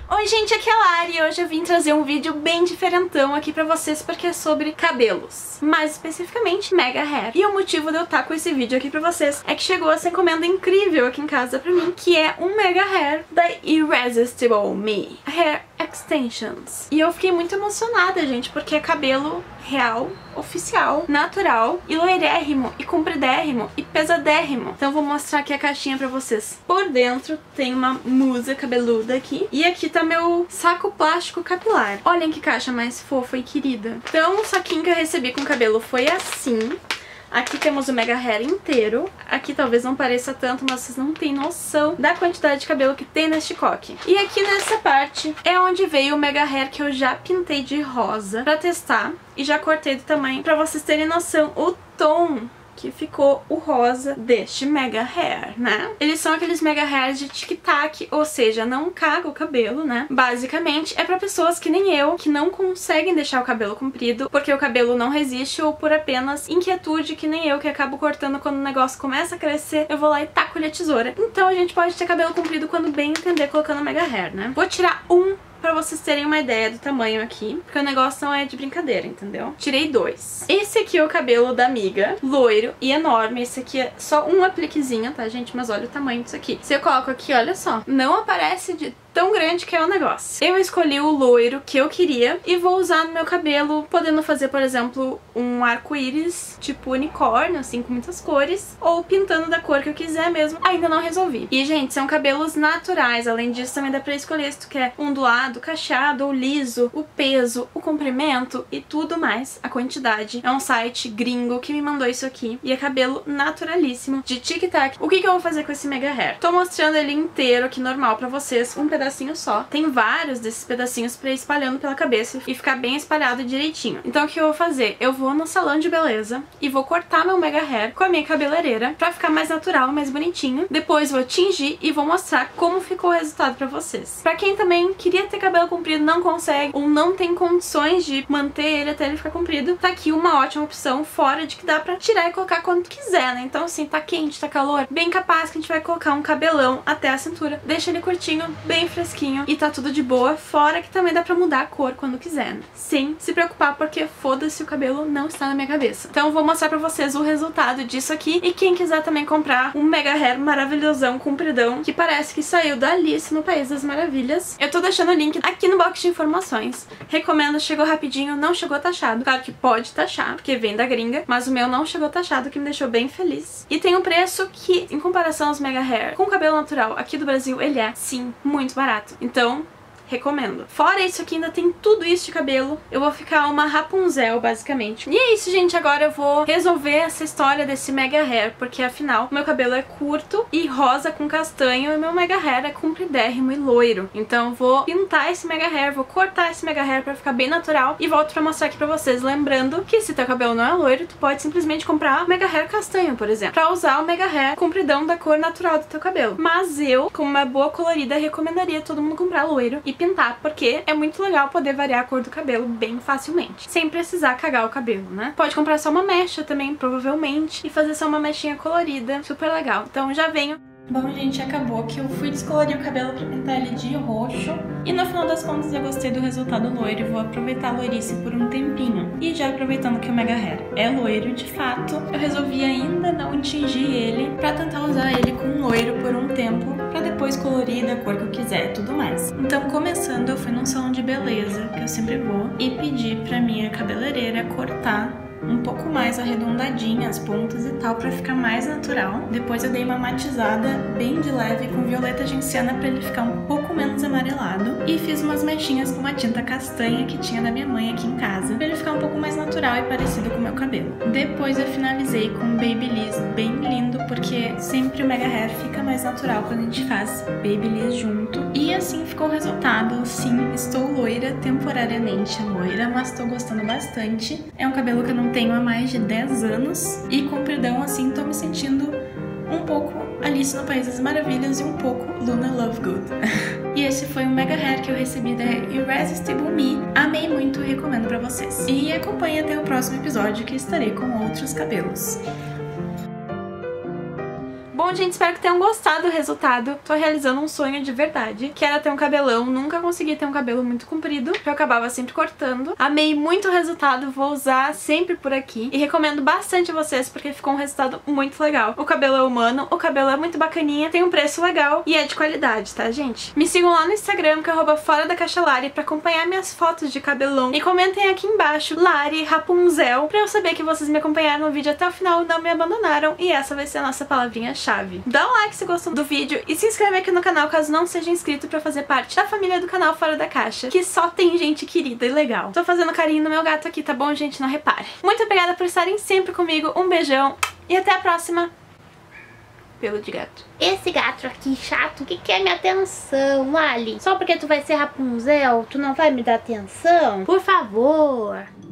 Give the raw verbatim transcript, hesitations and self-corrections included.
Oi gente, aqui é a Lari e hoje eu vim trazer um vídeo bem diferentão aqui pra vocês porque é sobre cabelos, mais especificamente mega hair. E o motivo de eu estar com esse vídeo aqui pra vocês é que chegou essa encomenda incrível aqui em casa pra mim, que é um mega hair da Irresistible Me Hair Extensions. E eu fiquei muito emocionada, gente, porque é cabelo real, oficial, natural e loirérrimo e compridérrimo e pesadérrimo. Então eu vou mostrar aqui a caixinha pra vocês. Por dentro tem uma musa cabeluda aqui e aqui tá meu saco plástico capilar. Olhem que caixa mais fofa e querida. Então o saquinho que eu recebi com o cabelo foi assim. Aqui temos o mega hair inteiro. Aqui talvez não pareça tanto, mas vocês não têm noção da quantidade de cabelo que tem neste coque. E aqui nessa parte é onde veio o mega hair que eu já pintei de rosa pra testar. E já cortei do tamanho pra vocês terem noção o tom que ficou o rosa deste mega hair, né? Eles são aqueles mega hairs de tic-tac, ou seja, não caga o cabelo, né? Basicamente é pra pessoas que nem eu, que não conseguem deixar o cabelo comprido porque o cabelo não resiste ou por apenas inquietude, que nem eu, que acabo cortando quando o negócio começa a crescer, eu vou lá e taco-lhe a tesoura. Então a gente pode ter cabelo comprido quando bem entender colocando mega hair, né? Vou tirar um pra vocês terem uma ideia do tamanho aqui, porque o negócio não é de brincadeira, entendeu? Tirei dois. Esse aqui é o cabelo da amiga, loiro e enorme. Esse aqui é só um apliquezinho, tá, gente? Mas olha o tamanho disso aqui. Se eu coloco aqui, olha só, não aparece de tão grande que é o negócio. Eu escolhi o loiro que eu queria e vou usar no meu cabelo, podendo fazer, por exemplo, um arco-íris tipo unicórnio, assim, com muitas cores, ou pintando da cor que eu quiser mesmo. Ainda não resolvi. E, gente, são cabelos naturais. Além disso, também dá pra escolher se tu quer ondulado, cacheado ou liso, o peso, o comprimento e tudo mais, a quantidade. É um site gringo que me mandou isso aqui e é cabelo naturalíssimo, de tic-tac. O que que eu vou fazer com esse mega hair? Tô mostrando ele inteiro aqui normal pra vocês, um pedaço pedacinho só. Tem vários desses pedacinhos pra ir espalhando pela cabeça e ficar bem espalhado direitinho. Então o que eu vou fazer? Eu vou no salão de beleza e vou cortar meu mega hair com a minha cabeleireira pra ficar mais natural, mais bonitinho. Depois vou tingir e vou mostrar como ficou o resultado pra vocês. Pra quem também queria ter cabelo comprido, não consegue ou não tem condições de manter ele até ele ficar comprido, tá aqui uma ótima opção, fora de que dá pra tirar e colocar quando quiser, né? Então assim, tá quente, tá calor, bem capaz que a gente vai colocar um cabelão até a cintura, deixa ele curtinho, bem fresquinho e tá tudo de boa, fora que também dá pra mudar a cor quando quiser, né? Sem se preocupar, porque foda-se, o cabelo não está na minha cabeça. Então eu vou mostrar pra vocês o resultado disso aqui e quem quiser também comprar um mega hair maravilhosão, compridão, que parece que saiu da Alice no País das Maravilhas, eu tô deixando o link aqui no box de informações. Recomendo, chegou rapidinho, não chegou taxado. Claro que pode taxar, porque vem da gringa, mas o meu não chegou taxado, que me deixou bem feliz. E tem um preço que, em comparação aos mega hair com cabelo natural aqui do Brasil, ele é, sim, muito barato. Então, recomendo. Fora isso aqui, ainda tem tudo isso de cabelo. Eu vou ficar uma Rapunzel, basicamente. E é isso, gente. Agora eu vou resolver essa história desse mega hair, porque afinal, meu cabelo é curto e rosa com castanho e meu mega hair é compridérrimo e loiro. Então eu vou pintar esse mega hair, vou cortar esse mega hair pra ficar bem natural e volto pra mostrar aqui pra vocês. Lembrando que se teu cabelo não é loiro, tu pode simplesmente comprar mega hair castanho, por exemplo, pra usar o mega hair compridão da cor natural do teu cabelo. Mas eu, como uma boa colorida, recomendaria todo mundo comprar loiro e pintar, porque é muito legal poder variar a cor do cabelo bem facilmente, sem precisar cagar o cabelo, né? Pode comprar só uma mecha também, provavelmente, e fazer só uma mechinha colorida, super legal. Então já venho. Bom, gente, acabou que eu fui descolorir o cabelo pra pintar ele de roxo e no final das contas eu gostei do resultado loiro e vou aproveitar a loirice por um tempinho. E já aproveitando que o mega hair é loiro de fato, eu resolvi ainda não tingir ele pra tentar usar ele com loiro por um tempo, pra depois colorir da cor que eu quiser e tudo mais. Então, começando, eu fui num salão de beleza, que eu sempre vou, e pedi pra minha cabeleireira cortar um pouco mais arredondadinha as pontas e tal, pra ficar mais natural. Depois eu dei uma matizada bem de leve com violeta genciana pra ele ficar um pouco menos amarelado. E fiz umas mechinhas com uma tinta castanha que tinha da minha mãe aqui em casa, pra ele ficar um pouco mais natural e parecido com o meu cabelo. Depois eu finalizei com um Babyliss bem lindo, porque sempre o mega hair fica mais natural quando a gente faz Babyliss junto. E assim ficou o resultado. Sim, estou loira, temporariamente loira, mas tô gostando bastante. É um cabelo que eu não tenho há mais de dez anos e compridão, assim, tô me sentindo um pouco Alice no País das Maravilhas e um pouco Luna Lovegood. E esse foi um mega hair que eu recebi da Irresistible Me. Amei muito e recomendo pra vocês. E acompanhe até o próximo episódio, que estarei com outros cabelos. Bom, Bom, gente, espero que tenham gostado do resultado. Tô realizando um sonho de verdade, que era ter um cabelão. Nunca consegui ter um cabelo muito comprido, que eu acabava sempre cortando. Amei muito o resultado, vou usar sempre por aqui. E recomendo bastante a vocês, porque ficou um resultado muito legal. O cabelo é humano, o cabelo é muito bacaninha, tem um preço legal e é de qualidade, tá, gente? Me sigam lá no Instagram, que é arroba fora da caixa Lari, pra acompanhar minhas fotos de cabelão. E comentem aqui embaixo, Lari, Rapunzel, pra eu saber que vocês me acompanharam no vídeo até o final, não me abandonaram. E essa vai ser a nossa palavrinha-chave. Dá um like se gostou do vídeo e se inscreve aqui no canal caso não seja inscrito pra fazer parte da família do canal Fora da Caixa, que só tem gente querida e legal. Tô fazendo carinho no meu gato aqui, tá bom, gente? Não repare. Muito obrigada por estarem sempre comigo, um beijão e até a próxima. Pelo de gato. Esse gato aqui chato que quer minha atenção, Ali. Só porque tu vai ser Rapunzel, tu não vai me dar atenção? Por favor.